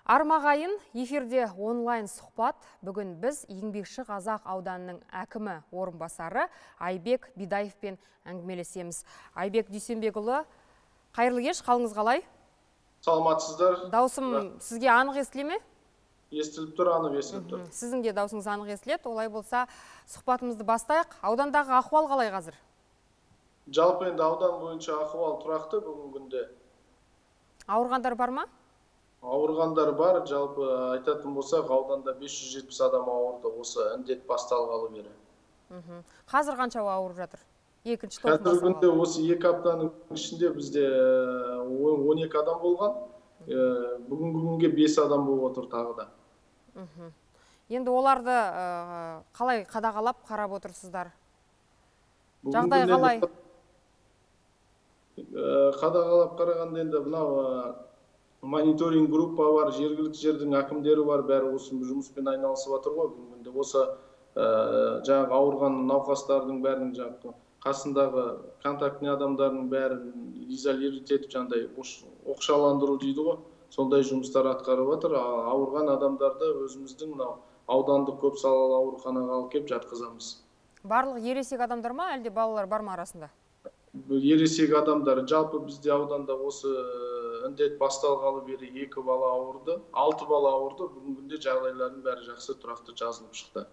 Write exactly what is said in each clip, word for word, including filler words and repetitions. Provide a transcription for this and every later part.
Армағайын, эфирде онлайн сұхбат. Бүгін біз еңбекші Қазақ ауданының әкімі орынбасары Айбек Бидаевпен әңгімелесеміз. Айбек Дүйсенбекұлы, қайырлы кеш, қалыңыз қалай? Саламатсыздар. Даусым сізге анық естіле ме? Естіліп тұр, анық естіліп тұр. Сіздің де даусыңыз анық естіледі. Олай болса, сұхбатымызды бастайық. Аудандағы ахуал қалай қазір? Жалпы енді аудан бойынша ахуал тұрақты бүгінгі күнде. Ауырғандар бар ма? Ауырғандар бар, жалпы айтатын болсақ, ауданда бес жүз жетпіс адам ауырды осы індет басталғалы бері. Қазір қанша ауырып жатыр? Екінші топ басталғалы. Қазіргі күнде осы екі аптаның ішінде бізде он екі адам болған. Бүгінгі күнге бес адам болып отыр тағы да. Енді оларды қалай қадағалап қарап отырсыздар? Жағдай қалай? Қадағалап қарағанда енді мынау мониторинг группа бар, жергілікті жердің әкімдері бар, бәрі осы жұмыспен айналысып жатыр ғой. Бүгінде осы жаңағы ауырған науқастардың бәрінің жаңағы қасындағы контактный адамдардың бәрін изолировать етіп, жаңағыдай оқшауландыру дейді ғой. Сондай жұмыстар атқарып жатыр. Ауырған адамдарды өзіміздің мынау аудандық көп салалы ауруханаға алып келіп жатқызамыз. Барлық ересек адамдар ма, әлде балалар бар ма арасында? Ересек адамдар. Жалпы бізде ауданда осы індет басталғалы бері екі бала ауырды, алты бала ауырды. Бүгінгі жағдайлардың бәрі жақсы, тұрақты жазылып шықты.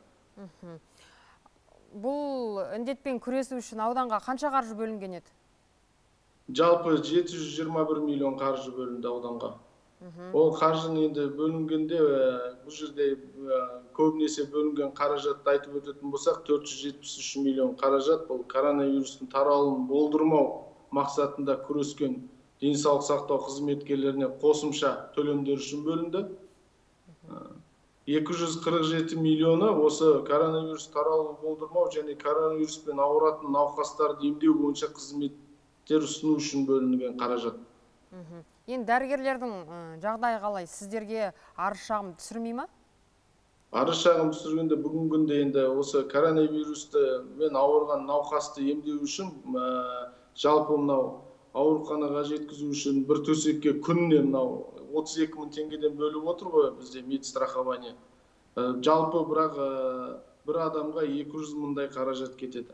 Бұл індетпен күресу үшін ауданға қанша қаржы бөлінген еді? Жалпы жеті жүз жиырма бір миллион қаржы бөлінді ауданға. Ол қаржыны енді бөлінгенде, бұл жерде көбінесе бөлінген қаражатты айтып өтетін болсақ, төрт жүз жетпіс үш миллион қаражат бұл коронавирустың таралуын болдырмау мақсатында күрескен денсаулық сақтау қызметкерлеріне қосымша төлемдер үшін бөлінді. екі жүз қырық жеті миллионы осы коронавирус таралуын болдырмау және коронавируспен ауыратын науқастарды емдеу бойынша қызметтер ұсыну үшін бөлінген қаражат. Енді дәрігерлердің жағдайы қалай? Сіздерге арыз шағым түсірмей ма? Арыз шағым түсіргенде бүгінгі күнде енді осы коронавирусты мен ауырған науқасты емдеу үшін жалпы мынау ауруханаға жеткізу үшін бір төсекке күніне мынау отыз екі мың теңгеден бөліп отыр ғой бізде медстрахование. Жалпы бірақ бір адамға екі жүз мыңдай қаражат кетеді.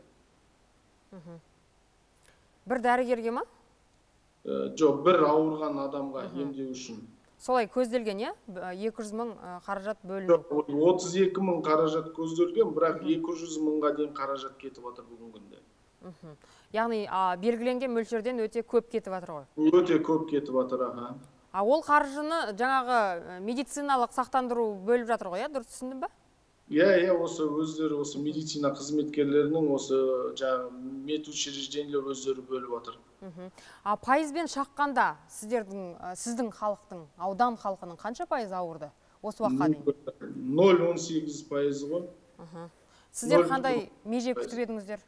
Бір дәрігерге ма? Жоқ, бір ауырған адамға емдеу үшін. Солай көзделген, е? екі жүз мың қаражат бөлінген. отыз екі мың қаражат көзделген, бірақ екі жүз мыңға дейін қаражат кетіп отыр бүгінгі күнде. Яғни белгіленген мөлшерден өте көп кетіп жатыр ғой? Өте көп кетіп жатыр, аға. Ол қаржыны жаңағы медициналық сақтандыру бөліп жатыр ғой, дұрыс түсіндім ба? Иә, иә, осы өздері, осы медицина қызметкерлерінің осы жаңағы медучреждениелер өздері бөліп жатыр. А пайызбен шаққанда сіздердің, сіздің халықтың, аудан халқының қанша пайыз ауырды осы уақытқа дейін? нөл он сегіз пайыз ғой. Сіздер қандай меже күтіп едіңіздер?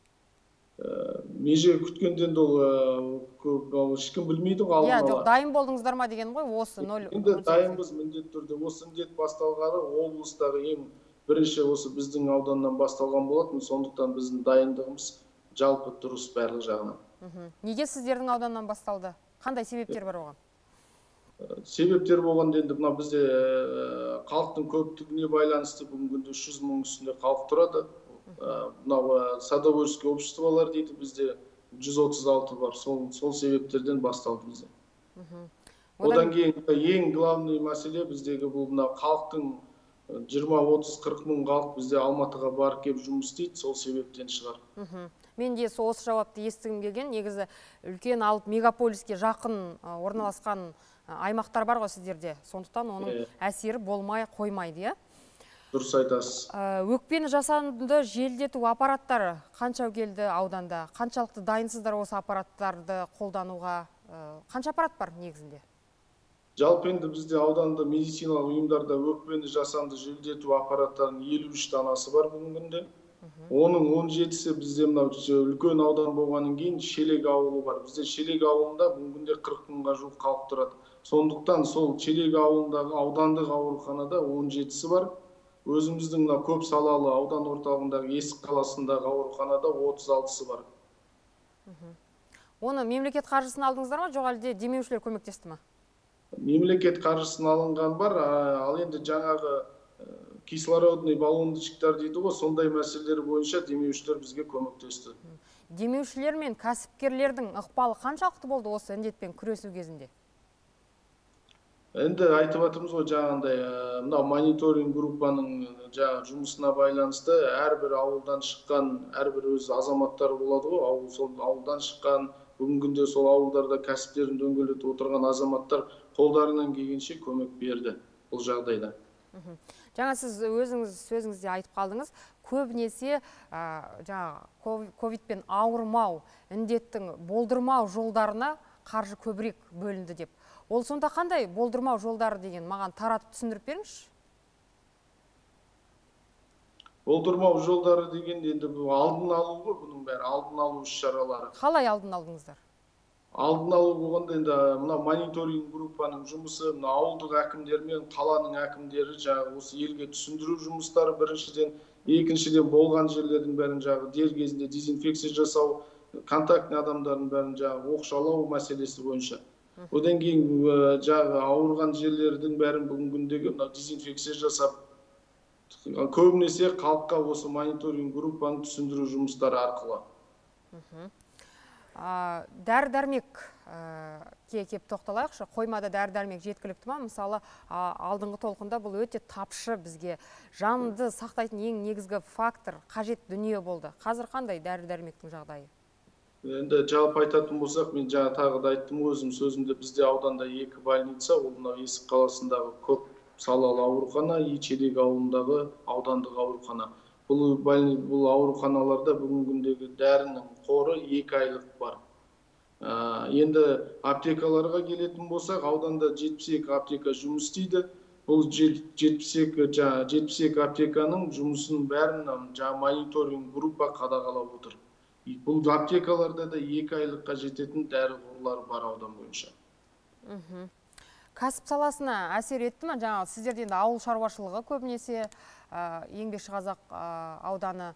Меже күткенден ол ешкім білмейді ғой. Иә, жоқ, дайын болдыңыздар ма деген ғой осы нөл он сегіз. Енді дайынбыз міндетті түрде. Осы індет басталғалы облыстағы ең бірінші осы біздің ауданнан басталған болатын, сондықтан біздің дайындығымыз жалпы дұрыс барлық жағынан. Неге сіздердің ауданнан басталды? Қандай себептер бар оған? Себептер болғанда енді мына бізде халықтың көптігіне байланысты бүгінгі күнде үш жүз мың үстінде халық тұрады. Мынау садоводческий обществолар дейді, бізде жүз отыз алты бар. Сол себептерден басталды бізде. Одан кейін ең главный мәселе біздегі бұл мына халықтың жиырма отыз қырық мың халық бізде Алматыға барып келіп жұмыс істейді, сол себептен шығар. Мен де осы жауапты естігім келген. Негізі үлкен алып мегаполиске жақын орналасқан аймақтар бар ғой сіздерде. Сондықтан оның әсері болмай қоймайды, иә? Дұрыс айтасыз. Өкпені жасанды желдету аппараттары қанша келді ауданда? Қаншалықты дайынсыздар осы аппараттарды қолдануға? Қанша аппарат бар негізінде? Жалпы енді бізде ауданда медициналық ұйымдарда өкпені жасанды желдету аппараттарының елу үш данасы бар бүгінгі күнде. Оның он жетісі бізде мынау үлкен аудан болғаннан кейін Шелек ауылы бар. Бізде Шелек ауылында бүгінгі күнде қырық мыңға жуық халық тұрады. Сондықтан сол Шелек ауылындағы аудандық ауруханада он жетісі бар. Өзіміздің көп салалы аудан орталығындағы Есік қаласындағы ауруханада отыз алтысы бар. Оны мемлекет қаржысын алдыңыздар ма, жоқ әлде демеушілер көмектесті ма? мемлекет қаржысын алынған бар, ал енді жаңағы кислородный баллончиктар дейді ғой, сондай мәселелер бойынша демеушілер бізге көмектесті. Демеушілер мен кәсіпкерлердің ықпалы қаншалықты болды осы індетпен күресу кезінде? Енді айтып жатырмыз ғой, жаңағындай мынау мониторинг группаның жаңа жұмысына байланысты әрбір ауылдан шыққан, әрбір өз азаматтары болады ғой, ауыл сол ауылдан шыққан, бүгінгі күнде сол ауылдарда кәсіптерін дөңгелетіп отырған азаматтар қолдарынан келгенше көмек берді бұл жағдайда. Жаңа сіз өзіңіз сөзіңізде айтып қалдыңыз, көбінесе жаңа ковидпен ауырмау, індеттің болдырмау жолдарына қаржы көбірек бөлінді деп. Ол сонда қандай болдырмау жолдары деген маған таратып түсіндіріп беріңізші? Болдырмау жолдары деген енді бұл алдын алу ғой, бұның бәрі алдын алу іс-шаралары. Қалай алдын алдыңыздар? Алдын алу болғанда енді мына мониторинг группаның жұмысы, мына ауылдық әкімдер мен қаланың әкімдері жаңағы осы елге түсіндіру жұмыстары біріншіден, екіншіден болған жерлердің бәрін жаңағы дер кезінде дезинфекция жасау, контактный адамдардың бәрін жаңағы оқшаулау мәселесі бойынша. Одан кейін жаңағы ауырған жерлердің бәрін бүгінгі күндегі дезинфекция жасап, көбінесе халыққа осы мониторинг группаның түсіндіру жұмыстары арқылы. Дәрі-дәрмек кеп тоқталайықшы, қоймада дәрі-дәрмек жеткілікті ма? Мысалы, алдыңғы толқында бұл өте тапшы бізге. Жанды сақтайтын ең негізгі фактор, қажет дүние болды. Қазір қандай дәрі-дәрмектің жағдайы? Енді жалпы айтатын болсақ, мен жаңа тағы да айттым өзім сөзімде, бізде ауданда екі больница, ол мынау Есік қаласындағы көп салалы аурухана, Ечелек ауылындағы аудандық аурухана. Бұл бұл ауруханаларда бүгінгі күндегі дәрінің қоры екі айлық бар. Енді аптекаларға келетін болсақ, ауданда жетпіс екі аптека жұмыс істейді. Бұл жетпіс екі аптеканың жұмысын бәрін жаңа мониторинг группа қадағалап отыр. Бұл аптекаларда да екі айлыққа жететін дәрі қорлары бар аудан бойынша. Кәсіп саласына әсер етті ме? Жаңағы сіздерде енді ауыл шаруашылығы көбінесе Еңбекшіқазақ ауданы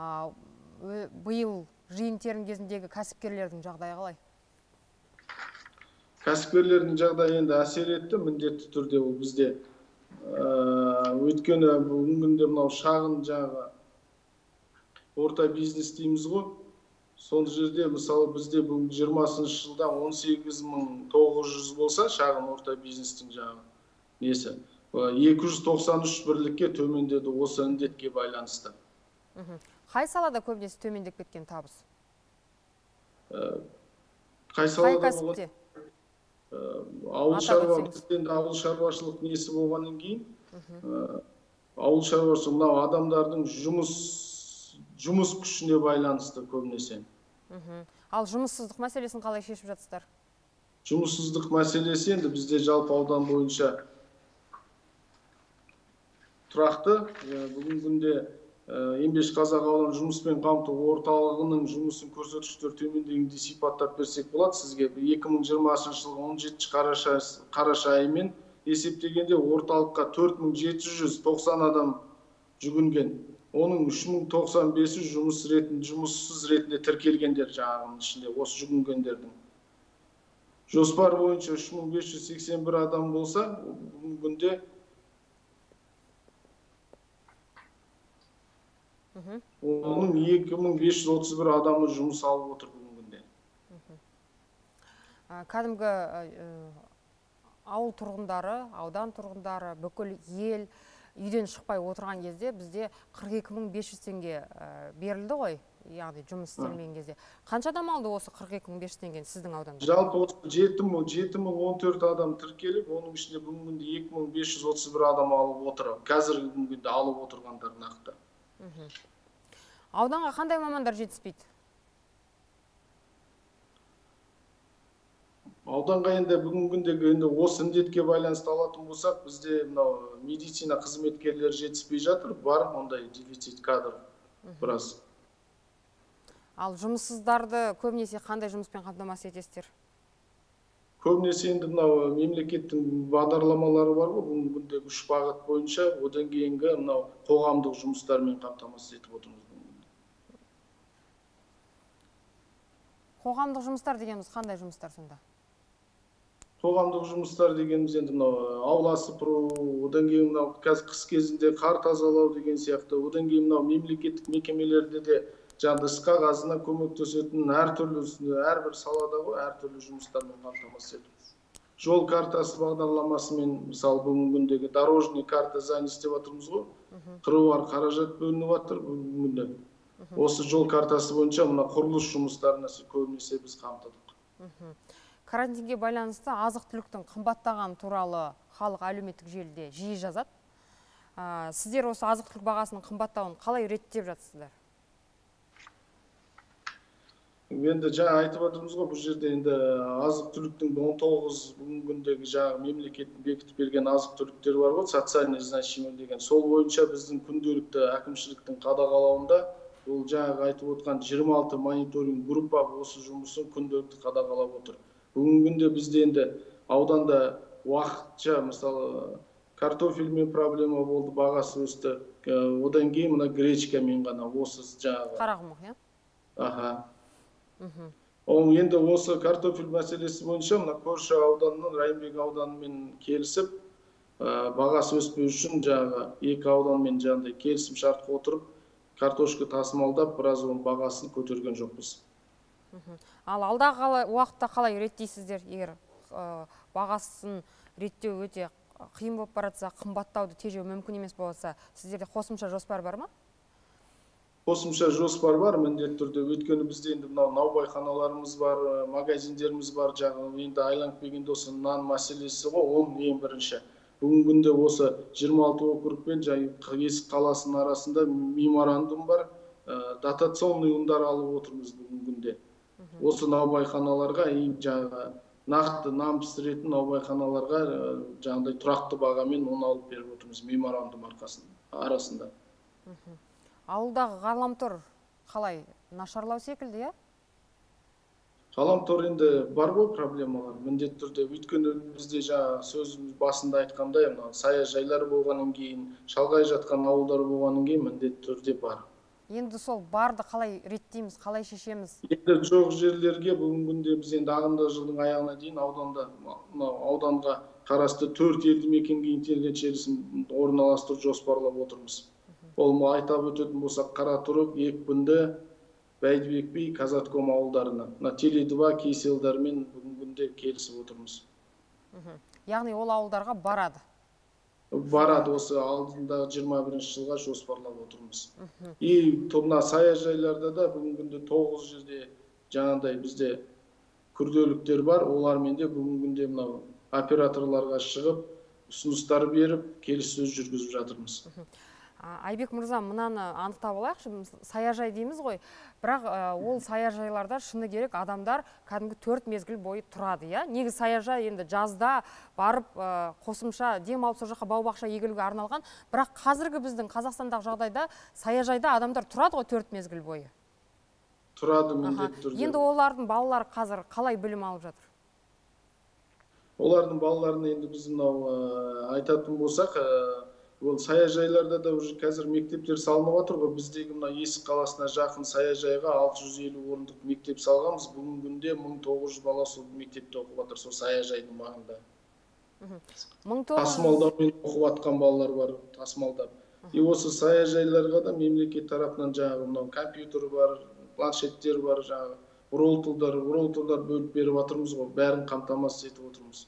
биыл жиын-терін кезіндегі кәсіпкерлердің жағдайы қалай? Кәсіпкерлердің жағдайы енді әсер етті, міндетті түрде ол бізде. Өйткені бүгінгі күнде мынау шағын жаңағы орта бизнес дейміз ғой. Сол жерде мысалы бізде бүгін жиырмасыншы жылда он сегіз мың тоғыз жүз болса, шағын орта бизнестің жаңағы несі. екі жүз тоқсан үш бірлікке төмендеді осы індетке байланысты. Қай салада көбінесе төмендеп кеткен табыс? Қай салада кәсіпте? Ауыл шаруашылық несі болғаннан кейін, ауыл шаруашылық мынау адамдардың жұмыс жұмыс күшіне байланысты көбінесе. Ал жұмыссыздық мәселесін қалай шешіп жатсыздар? Жұмыссыздық мәселесі енді бізде жалпы аудан бойынша тұрақты. Бүгінгі күнде Еңбекшіқазақ ауданы жұмыспен қамту орталығының жұмысын көрсеткіштер төмендегендей сипаттап берсек болады сізге. екі мың жиырмасыншы жылғы он жетінші қараша айымен есептегенде орталыққа төрт мың жеті жүз тоқсан адам жүгінген. Оның үш мың тоқсан бесі жұмыс ретінде, жұмыссыз ретінде тіркелгендер жаңағының ішінде, осы жүгінгендердің. Жоспар бойынша үш мың бес жүз сексен бір адам болса, бүгінгі күнде оның екі мың бес жүз отыз бір адамы жұмыс алып отыр бүгінгі күнде. Кәдімгі ауыл тұрғындары, аудан тұрғындары, бүкіл ел үйден шықпай отырған кезде бізде қырық екі мың бес жүз теңге берілді ғой, яғни жұмыс істелмеген кезде. Қанша адам алды осы қырық екі мың бес жүз теңгені сіздің ауданда? Жалпы жеті мың он төрт адам тіркеліп, оның ішінде бүгінгі күнде екі мың бес жүз отыз бір адам алып отыр. Қазіргі күнде алып отырғандар нақты. Ауданға қандай мамандар жетіспейді? Ауданға енді бүгінгі күндегі енді осы індетке байланысты алатын болсақ, бізде мынау медицина қызметкерлері жетіспей жатыр, бар ондай дефицит кадр біраз. Ал жұмыссыздарды көбінесе қандай жұмыспен қамтамасыз етесіздер? Көбінесе енді мынау мемлекеттің бағдарламалары бар ғой, бүгінгі күндегі үш бағыт бойынша, одан кейінгі мынау қоғамдық жұмыстармен қамтамасыз етіп отырмыз. Қоғамдық жұмыстар дегеніміз қандай жұмыстар сонда? қоғамдық жұмыстар дегеніміз енді мынау аула сыпыру, одан кейін мынау қазір қыс кезінде қар тазалау деген сияқты, одан кейін мынау мемлекеттік мекемелерде де жаңағы іс қағазына көмектесетін әртүрлі әрбір салада ғой әртүрлі жұмыстармен қамтамасыз ету. Жол картасы бағдарламасымен, мысалы бүгінгі күндегі дорожный карта занятость деп жатырмыз ғой, қыруар қаражат бөлініп жатыр бүгінгі күнде. Осы жол картасы бойынша мына құрылыс жұмыстарына көбінесе біз қамтыдық. Карантинге байланысты азық-түліктің қымбаттаған туралы халық әлеуметтік желіде жиі жазады. Сіздер осы азық-түлік бағасының қымбаттауын қалай реттеп жатсыздар? Енді жаңа айтып отырмыз ғой, бұл жерде енді азық-түліктің он тоғыз бүгінгі күндегі жаңағы мемлекеттің бекітіп берген азық-түліктер бар ғой, социальный значимый деген. Сол бойынша біздің күнделікті әкімшіліктің қадағалауында бұл жаңағы айтып отқан жиырма алты мониторинг группа осы жұмысын күнделікті қадағалап отыр. Бүгінгі күнде бізде енді ауданда уақытша, мысалы, картофельмен проблема болды, бағасы өсті. Одан кейін мына гречкамен ғана осы жаңағы. Қарақұмық, иә? Аха. Ол енді осы картофель мәселесі бойынша мына көрші ауданның Райымбек ауданымен келісіп, бағасы өспеу үшін жаңағы екі ауданмен жаңағыдай келісім шартқа отырып, картошка тасымалдап, біраз оның бағасын көтерген жоқпыз. Ал алдағы уақытта қалай реттейсіздер, егер бағасын реттеу өте қиын болып баратса, қымбаттауды тежеу мүмкін емес болса, сіздерде қосымша жоспар бар ма? Қосымша жоспар бар, міндетті түрде. Өйткені бізде енді мынау наубайханаларымыз бар, магазиндеріміз бар, жаңағы енді айланып келгенде осы нан мәселесі ғой, ол ең бірінші. Бүгінгі күнде осы жиырма алты округ пен Есік қаласының арасында меморандум бар, дотационный ұйымдар алып отырмыз бүгінгі күнде. Осы наубайханаларға жаңағы нақты нан пісіретін наубайханаларға жаңағыдай тұрақты бағамен оны алып беріп отырмыз меморандум арасында. Ауылдағы ғаламтор қалай? Нашарлау секілді, иә? Ғаламтор енді бар ғой проблемалар, міндетті түрде. Өйткені бізде жаңа сөзіміз басында айтқандай, саяжайлар болғаннан кейін, шалғай жатқан ауылдар болғаннан кейін міндетті түрде бар. Енді сол барды қалай реттейміз, қалай шешеміз? Енді жоқ жерлерге бүгінгі күнде біз енді ағымдағы жылдың аяғына дейін ауданда, ауданға қарасты төрт елді мекенге интернет желісін орналастыру жоспарлап отырмыз. Ол айтап өтетін болсақ, Қаратұрық, Екпінді, Бәйдібек би, Казатком ауылдарына. Теле два кейселдармен бүгінгі күнде келісіп отырмыз. Яғни ол ауылдарға барады? Барады, осы алдында жиырма бірінші жылға жоспарлап отырмыз. И мына саяжайларда да бүгінгі күнде тоғыз жерде жаңағыдай бізде күрделіктер бар. Олармен де бүгінгі күнде мынау операторларға шығып, ұсыныстар беріп, келіссөз жүргізіп жатырмыз. Айбек мырза, мынаны анықтап алайықшы, саяжай дейміз ғой, бірақ ол саяжайларда шыны керек адамдар кәдімгі төрт мезгіл бойы тұрады, иә? Негізі саяжай енді жазда барып қосымша дем алып сол жаққа бау-бақша егілуге арналған, бірақ қазіргі біздің Қазақстандағы жағдайда саяжайда адамдар тұрады ғой төрт мезгіл бойы. Тұрады міндетті түрде. Енді олардың балалары қазір қалай білім алып жатыр? Олардың балаларына енді біз айтатын болсақ, ол саяжайларда да уже қазір мектептер салынып жатыр ғой. Біздегі мына Есік қаласына жақын саяжайға алты жүз елу орындық мектеп салғанбыз. Бүгінгі күнде мың тоғыз жүз бала сол мектепте оқып жатыр, сол саяжайдың маңында. Тасымалдаумен оқып жатқан балалар бар, тасымалдап. И осы саяжайларға да мемлекет тарапынан жаңағы мынау компьютер бар, планшеттер бар, жаңағы роутерлер, роутерлер бөліп беріп жатырмыз ғой, бәрін қамтамасыз етіп отырмыз.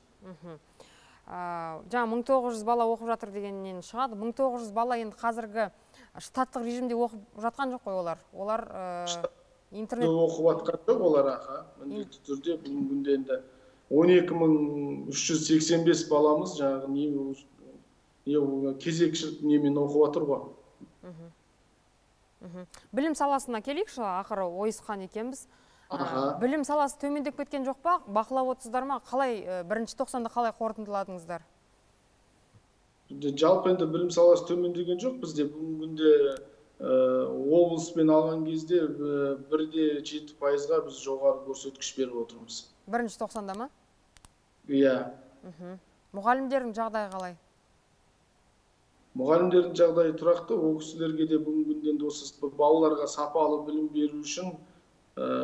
Жаңа мың тоғыз жүз бала оқып жатыр дегеннен шығады. мың тоғыз жүз бала енді қазіргі штаттық режимде оқып жатқан жоқ қой олар. Олар интернет оқып жатқан жоқ олар, аха. Міндетті түрде бүгінгі күнде енді он екі мың үш жүз сексен бес баламыз жаңағы не кезекшілік немен оқып жатыр ғой. Білім саласына келейікші, ақыры ойысқан екенбіз. Білім саласы төмендеп кеткен жоқ па? Бақылап отырсыздар ма? Қалай бірінші тоқсанда қалай қорытындыладыңыздар? Жалпы енді білім саласы төмендеген жоқ. Бізде бүгінгі күнде облыспен алған кезде бір де жеті пайызға біз жоғары көрсеткіш беріп отырмыз. Бірінші тоқсанда ма? Иә. Мұғалімдердің жағдайы қалай? Мұғалімдердің жағдайы тұрақты. Ол кісілерге де бүгінгі күнде осы балаларға сапалы білім беру үшін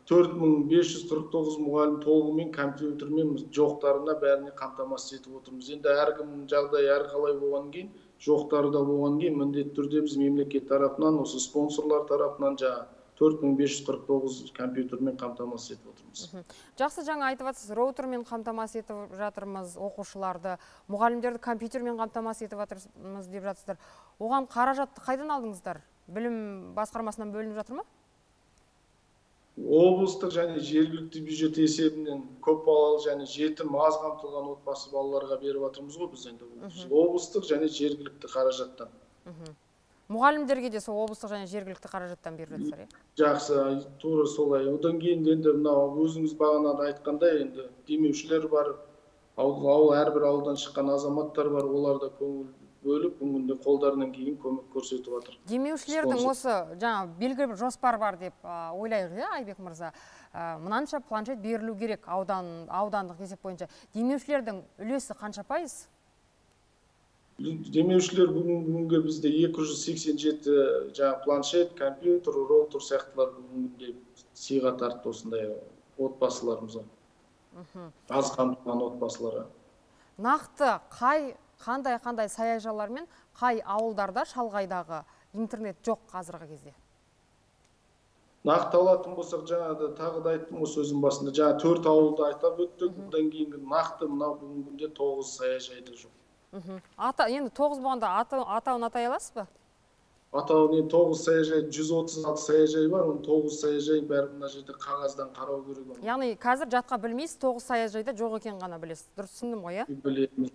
төрт мың беш жүз қырық тоғыз мұғалім толығымен компьютермен жоқтарына бәріне қамтамасыз етіп отырмыз. Енді әркімнің жағдайы әрқалай болған кейін, жоқтары да болған кейін, міндетті түрде біз мемлекет тарапынан, осы спонсорлар тарапынан жаңа төрт мың беш жүз қырық тоғыз компьютермен қамтамасыз етіп отырмыз. Жақсы, жаңа айтып жатсыз, роутермен қамтамасыз етіп жатырмыз оқушыларды, мұғалімдерді компьютермен қамтамасыз етіп жатырмыз деп жатсыздар. Оған қаражатты қайдан алдыңыздар? Білім басқармасынан бөлініп жатыр ма? Облыстық және жергілікті бюджет есебінен көп балалы және жетім аз қамтылған отбасы балаларға беріп жатырмыз ғой біз енді. Облыстық және жергілікті қаражаттан. Мұғалімдерге де сол облыстық және жергілікті қаражаттан беріп жатсыздар, иә? Жақсы, тура солай. Одан кейін енді мынау өзіңіз бағанада айтқандай енді демеушілер бар, ауыл әрбір ауылдан шыққан азаматтар бар, олар да көңіл бөліп, бүгінде қолдарынан кейін көмек көрсетіп жатыр. Демеушілердің осы жаңа белгілі бір жоспар бар деп ойлайық, иә, Айбек мырза. Мынанша планшет берілу керек аудан аудандық есеп бойынша. Демеушілердің үлесі қанша пайыз? Демеушілер бүгінгі бізде екі жүз сексен жеті жаңа планшет, компьютер, роутер сияқтылар бүгінгі сыйға тартты осындай отбасыларымызға. Аз қамтылған отбасыларға. Нақты қай қандай-қандай саяжайлар мен қай ауылдарда шалғайдағы интернет жоқ қазіргі кезде? Нақты алатын болсақ, жаңа тағы да айттым осы сөзім басында, жаңа төрт ауылды айтып өттік, одан кейінгі нақты мынау бүгінгі тоғыз саяжайда жоқ. Ата, енді тоғыз болғанда атауын атай аласыз ба? Атауын тоғыз саяжай, жүз отыз алты саяжай бар, оның тоғыз саяжай бәрі мына жерде қағаздан қарау керек. Яғни қазір жатқа білмейсіз, тоғыз саяжайда жоқ екен ғана білесіз. Дұрыс түсіндім ғой, иә? Білеміз.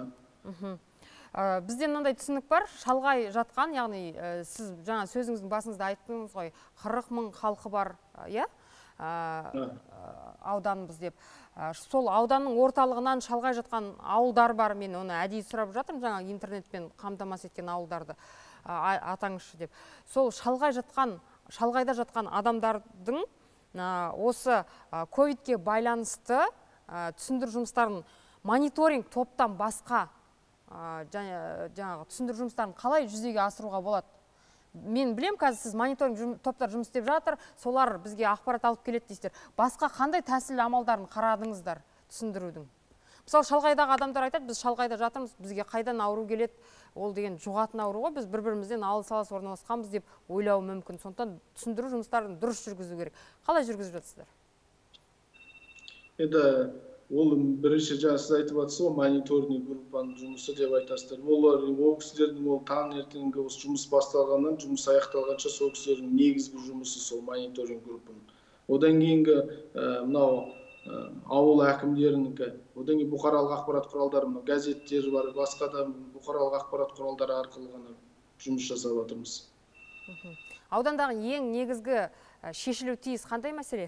Бізде мынандай түсінік бар, шалғай жатқан, яғни сіз жаңа сөзіңіздің басыңызда айттыңыз ғой, қырық мың халқы бар, иә? Ауданымыз деп. Сол ауданның орталығынан шалғай жатқан ауылдар бар, мен оны әдейі сұрап жатырмын, жаңа интернетпен қамтамасыз еткен ауылдарды атаңызшы деп. Сол шалғай жатқан, шалғайда жатқан адамдардың осы ковидке байланысты түсіндіру жұмыстарын мониторинг топтан басқа жаңағы түсіндіру жұмыстарын қалай жүзеге асыруға болады? Мен білем, қазір сіз мониторинг топтар жұмыс істеп жатыр, солар бізге ақпарат алып келеді дейсіздер. Басқа қандай тәсіл амалдарын қарадыңыздар түсіндірудің? Мысалы, шалғайдағы адамдар айтады, біз шалғайда жатырмыз, бізге қайдан ауру келеді, ол деген жұғатын ауру ғой, біз бір-бірімізден алыс-алыс орналасқанбыз деп ойлауы мүмкін. Сондықтан түсіндіру жұмыстарын дұрыс жүргізу керек. Қалай жүргізіп жатсыздар? Енді ол бірінші жаңа сіз айтып жатсыз ғой, мониторинг группаның жұмысы деп айтасыздар. Олар ол кісілердің ол таңертеңгі осы жұмыс басталғаннан жұмыс аяқталғанша сол кісілердің негізгі жұмысы сол мониторинг группаның. Одан кейінгі мынау ауыл әкімдерінікі, одан кейін бұқаралық ақпарат құралдары, мынау газеттер бар, басқа да бұқаралық ақпарат құралдары арқылы ғана жұмыс жасап жатырмыз. Аудандағы ең негізгі шешілу тиіс қандай мәселе?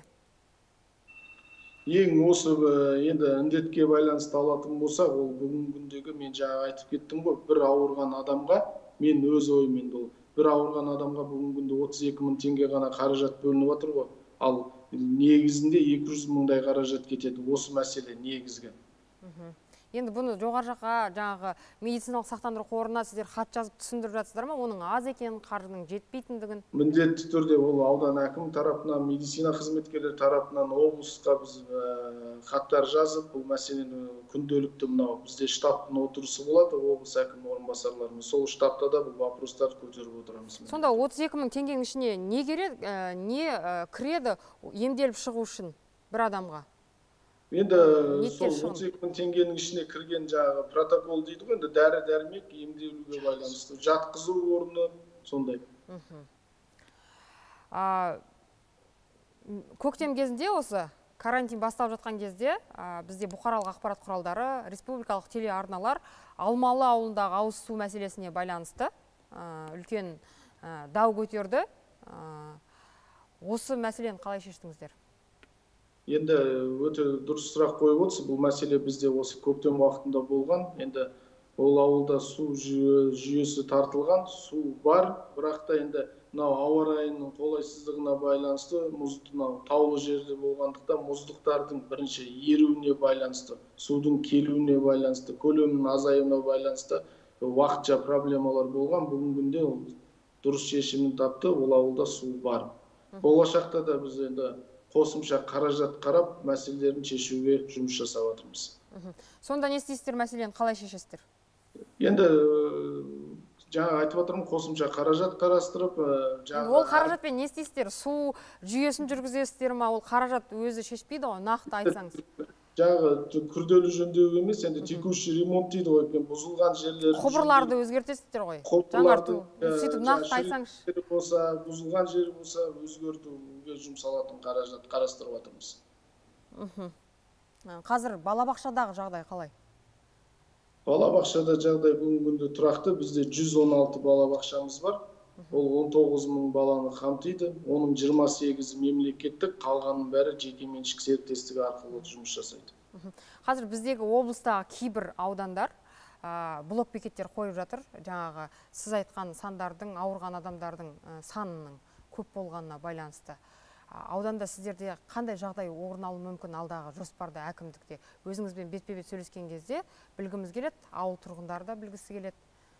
Ең осы енді індетке байланысты алатын болсақ, ол бүгінгі күндегі мен жаңа айтып кеттім ғой, бір ауырған адамға, мен өз ойыммен ол, бір ауырған адамға бүгінгі күнде отыз екі мың теңге ғана қаражат бөлініп жатыр ғой. Ал негізінде екі жүз мыңдай қаражат кетеді. Осы мәселе негізгі. Енді бұны жоғары жаққа, жаңағы медициналық сақтандыру қорына сіздер хат жазып түсіндіріп жатсыздар ма? Оның аз екенін, қаржының жетпейтіндігін? Міндетті түрде ол аудан әкім тарапынан, медицина қызметкерлер тарапынан облысқа біз хаттар жазып, бұл мәселені күнделікті мынау бізде штабтың отырысы болады, облыс әкім орынбасарларымыз. Сол штабта да бұл вопростарды көтеріп отырамыз. Сонда отыз екі мың теңгенің ішіне не керек, не кіреді емделіп шығу үшін бір адамға? Енді сол отыз екі мың теңгенің ішіне кірген жаңағы протокол дейді ғой, енді дәрі-дәрмек емделуге байланысты, жатқызу орны сондай. Көктем кезінде осы карантин басталып жатқан кезде бізде бұқаралық ақпарат құралдары, республикалық телеарналар Алмалы ауылындағы ауыз су мәселесіне байланысты үлкен дау көтерді. Осы мәселені қалай шештіңіздер? Енді өте дұрыс сұрақ қойып отырсыз. Бұл мәселе бізде осы көктем уақытында болған. Енді ол ауылда су жүйесі тартылған, су бар, бірақ та енді мынау ауа райының қолайсыздығына байланысты, мынау таулы жерде болғандықтан мұздықтардың бірінші еруіне байланысты, судың келуіне байланысты, көлемінің азаюына байланысты уақытша проблемалар болған. Бүгінгі күнде дұрыс шешімін тапты, ол ауылда су бар. Болашақта да біз енді қосымша қаражат қарап мәселелерін шешуге жұмыс жасап жатырмыз. Сонда не істейсіздер, мәселені қалай шешесіздер? Енді жаңа айтып отырмын, қосымша қаражат қарастырып, ол қаражатпен не істейсіздер? Су жүйесін жүргізесіздер ма? Ол қаражат өзі шешпейді ғой, нақты айтсаңыз. Жаңағы күрделі жөндеу емес, енді текущий ремонт дейді ғой, бұзылған жерлер. Құбырларды өзгертесіздер ғой. Жаңарту. Сөйтіп нақты айтсаңызшы. Болса, бұзылған жер болса, өзгертуге жұмсалатын қаражат қарастырып жатырмыз. Қазір балабақшадағы жағдай қалай? Балабақшада жағдай бүгінгі күнде тұрақты. Бізде жүз он алты балабақшамыз бар. Ол он тоғыз мың баланы қамтиды. Оның жиырма сегізі мемлекеттік, қалғанның бәрі жекеменшік серіктестігі арқылы жұмыс жасайды. Қазір біздегі облыстағы кейбір аудандар блок бекеттер қойып жатыр. Жаңағы сіз айтқан сандардың, ауырған адамдардың санының көп болғанына байланысты. Ауданда сіздерде қандай жағдай орын алуы мүмкін алдағы жоспарда, әкімдікте? Өзіңізбен бетпе-бет сөйлескен кезде білгіміз келеді, ауыл тұрғындары да білгісі келеді.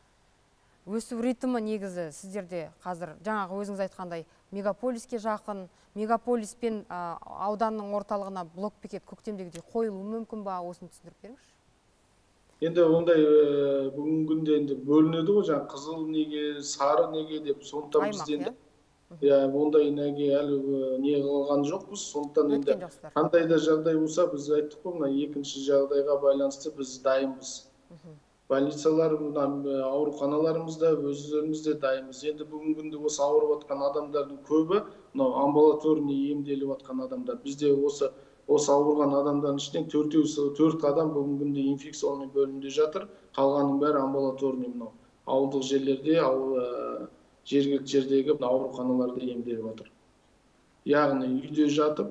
Өсу ритмі негізі сіздерде қазір жаңағы өзіңіз айтқандай мегаполиске жақын, мегаполиспен ауданның орталығына блок бекет көктемдегідей қойылуы мүмкін ба? Осыны түсіндіріп беріңізші. Енді ондай бүгінгі күнде енді бөлінеді ғой, жаңағы қызыл неге, сары неге деп, сондықтан бізден ондай неге әлі не қылған жоқпыз. Сондықтан енді қандай да жағдай болса, біз айттық қой, мына екінші жағдайға байланысты біз дайынбыз. Больницалар, ауруханаларымызда, өздерімізде дайынбыз. Енді бүгінгі күнде осы ауырып жатқан адамдардың көбі амбулаторный емделіп жатқан адамдар. Бізде осы осы ауырған адамдардың ішінен төрт адам бүгінгі күнде инфекционный бөлімде жатыр. Қалғанның бәрі амбулаторный, мынау ауылдық жерлерде, жергілікті жердегі ауруханаларда емделіп жатыр. Яғни үйде жатып,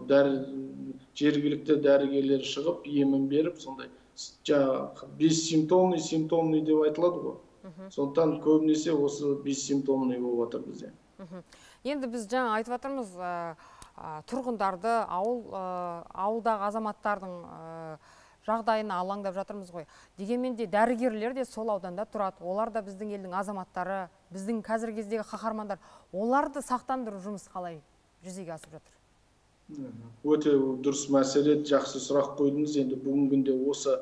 жергілікті дәрігерлер шығып, емін беріп, сондай бессимптомный, симптомный деп айтылады ғой. Сондықтан көбінесе осы бессимптомный болып жатыр бізде. Енді біз жаңа айтып жатырмыз, тұрғындарды, ауылдағы азаматтардың жағдайына алаңдап жатырмыз ғой. Дегенмен де дәрігерлер де сол ауданда тұрады. Олар да біздің елдің азаматтары, біздің қазіргі кездегі қаһармандар. Оларды сақтандыру жұмысы қалай жүзеге асып жатыр? Өте дұрыс мәселе, жақсы сұрақ қойдыңыз. Енді бүгінгі күнде осы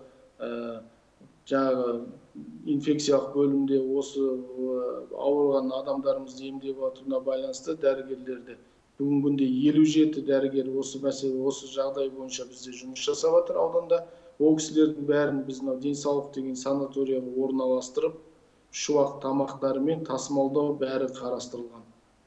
жаңағы инфекциялық бөлімде осы ауырған адамдарымызды емдеп отыруына байланысты дәрігерлерді бүгінгі күнде елу жеті дәрігер осы мәселе, осы жағдай бойынша бізде жұмыс жасап жатыр ауданда. Ол кісілердің бәрін біз денсаулық деген санаторияға орналастырып, шуақ тамақтарымен тасымалдау бәрі қарастырылған.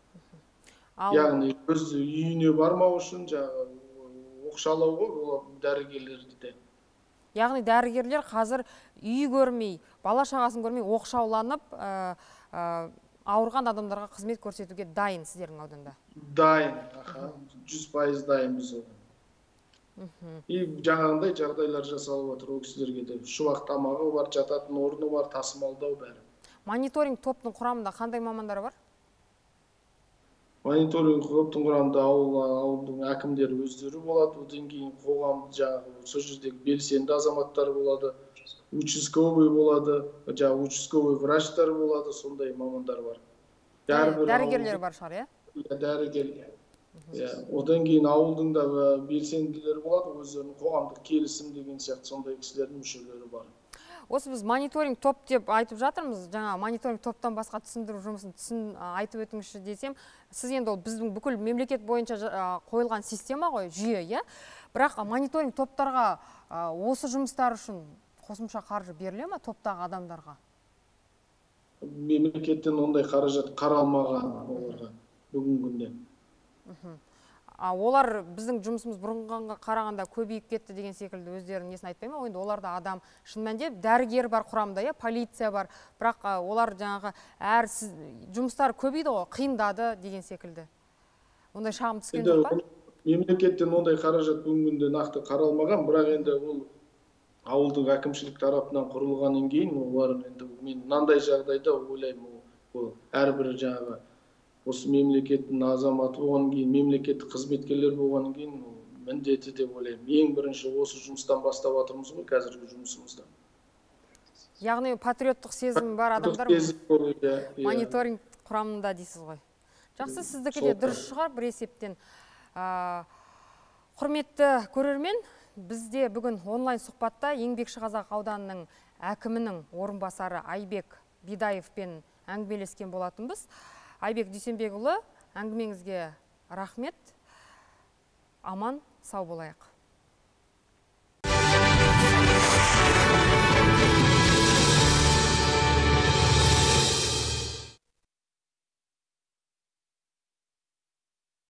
Яғни өз үйіне бармау үшін оқшалауға дәрігерлерді де. Яғни дәрігерлер қазір үй көрмей, бала шағасын көрмей, оқшауланып, ауырған адамдарға қызмет көрсетуге дайын сіздердің ауданда? Дайын, жүз пайыз дайын біз одан. И жаңағындай жағдайлар жасалып отыр ол кісілерге де. Шуақ тамағы бар, жататын орны бар, тасымалдау бәрі. Мониторинг топтың құрамында қандай мамандар бар? Мониторинг топтың құрамында ауылдың әкімдері өздері болады. Одан кейін қоғам жаңағы сол жердегі белсенді азаматтар болады, участковый болады, жаңағы участковый врачтар болады, сондай мамандар бар. Дәрігерлер бар шығар, иә? Дәрігерлер. Одан кейін ауылдың да белсенділері болады, өздерінің қоғамдық келісім деген сияқты сондай кісілердің мүшелері бар. Осы біз мониторинг топ деп айтып жатырмыз. Жаңа мониторинг топтан басқа түсіндіру жұмысын түсін айтып өтіңізші десем, сіз енді ол біздің бүкіл мемлекет бойынша қойылған система ғой, жүйе, иә? Бірақ мониторинг топтарға осы жұмыстар үшін қосымша қаржы беріле ме топтағы адамдарға? Мемлекеттен ондай қаражат қаралмаған оларға бүгінгі күнде. Олар біздің жұмысымыз бұрынғыға қарағанда көбейіп кетті деген секілді өздерінің несін айтпай ма? Енді оларда адам шын мәнінде дәрігер бар құрамда, полиция бар, бірақ олар жаңағы әр жұмыстар көбейді ғой, қиындады деген секілді. Ондай шағым түскен жоқ па? Мемлекеттен ондай қаражат бүгінгі күнде нақты қаралмаған, бірақ енді ол ауылдық әкімшілік тарапынан құрылғаннан кейін олар енді мен мынандай жағдайда ойлаймын, ол әрбір жаңағы осы мемлекеттің азаматы болғаннан кейін, мемлекеттік қызметкерлер болғаннан кейін міндеті деп ойлаймын. Ең бірінші осы жұмыстан бастап жатырмыз ғой қазіргі жұмысымызда. Яғни патриоттық сезім бар адамдар мониторинг құрамында дейсіз ғой. Жақсы, сіздікі де дұрыс шығар бір есептен. Құрметті көрермен, бізде бүгін онлайн сұхбатта еңбекші қазақ ауданының әкімінің орынбасары Айбек Бидаевпен әңгімелескен болатынбыз. Айбек Дүйсенбекұлы, әңгімеңізге рахмет. Аман сау болайық.